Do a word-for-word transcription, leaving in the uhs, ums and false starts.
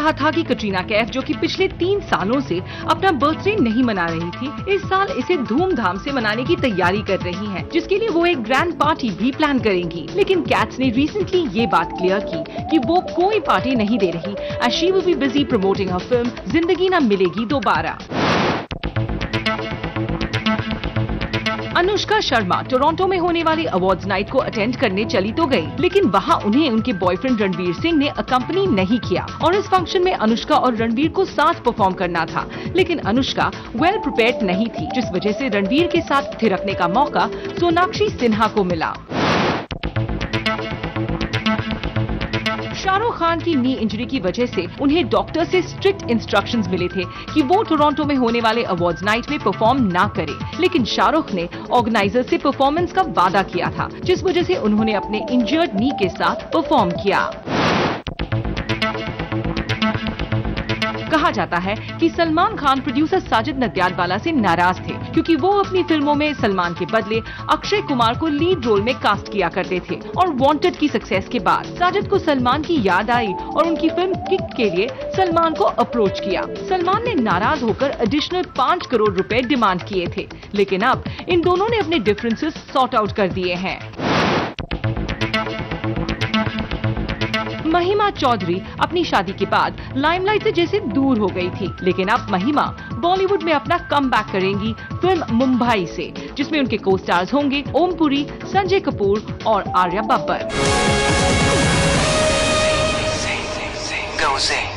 रहा था कि कटरीना कैफ, जो कि पिछले तीन सालों से अपना बर्थडे नहीं मना रही थी, इस साल इसे धूमधाम से मनाने की तैयारी कर रही हैं, जिसके लिए वो एक ग्रैंड पार्टी भी प्लान करेंगी। लेकिन कैट्स ने रिसेंटली ये बात क्लियर की कि वो कोई पार्टी नहीं दे रही, as she will be busy promoting हर फिल्म जिंदगी ना मिलेगी दोबारा। अनुष्का शर्मा टोरंटो में होने वाली अवार्ड्स नाइट को अटेंड करने चली तो गई, लेकिन वहां उन्हें उनके बॉयफ्रेंड रणवीर सिंह ने अकम्पनी नहीं किया और इस फंक्शन में अनुष्का और रणवीर को साथ परफॉर्म करना था, लेकिन अनुष्का वेल प्रिपेयर्ड नहीं थी, जिस वजह से रणवीर के साथ थिरकने का मौका सोनाक्षी सिन्हा को मिला। शाहरुख खान की नी इंजरी की वजह से उन्हें डॉक्टर से स्ट्रिक्ट इंस्ट्रक्शंस मिले थे कि वो टोरंटो में होने वाले अवार्ड्स नाइट में परफॉर्म ना करें, लेकिन शाहरुख ने ऑर्गेनाइजर से परफॉर्मेंस का वादा किया था, जिस वजह से उन्होंने अपने इंजर्ड नी के साथ परफॉर्म किया। कहा जाता है कि सलमान खान प्रोड्यूसर साजिद नडियाडवाला से नाराज थे, क्योंकि वो अपनी फिल्मों में सलमान के बदले अक्षय कुमार को लीड रोल में कास्ट किया करते थे और वांटेड की सक्सेस के बाद साजिद को सलमान की याद आई और उनकी फिल्म किक के लिए सलमान को अप्रोच किया। सलमान ने नाराज होकर एडिशनल पाँच करोड़ रुपए डिमांड किए थे, लेकिन अब इन दोनों ने अपने डिफरेंसेस सॉर्ट आउट कर दिए हैं। महिमा चौधरी अपनी शादी के बाद लाइमलाइट से जैसे दूर हो गई थी, लेकिन अब महिमा बॉलीवुड में अपना कमबैक करेंगी फिल्म मुंबई से, जिसमें उनके को स्टार्स होंगे ओम पुरी, संजय कपूर और आर्या बब्बर।